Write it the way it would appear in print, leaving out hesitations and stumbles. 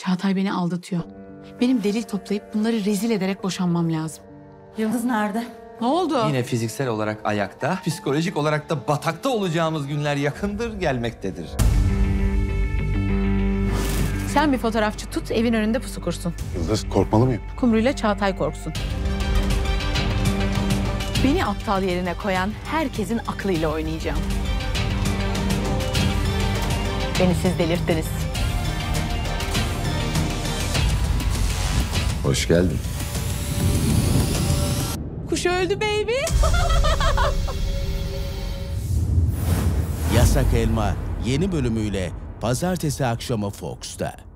Çağatay beni aldatıyor. Benim delil toplayıp bunları rezil ederek boşanmam lazım. Yıldız nerede? Ne oldu? Yine fiziksel olarak ayakta, psikolojik olarak da batakta olacağımız günler yakındır gelmektedir. Sen bir fotoğrafçı tut, evin önünde pusu kursun. Yıldız, korkmalı mıyım? Kumru'yla Çağatay korksun. Beni aptal yerine koyan herkesin aklıyla oynayacağım. Beni siz delirttiniz. Hoş geldin. Kuş öldü baby. Yasak Elma yeni bölümüyle pazartesi akşamı Fox'ta.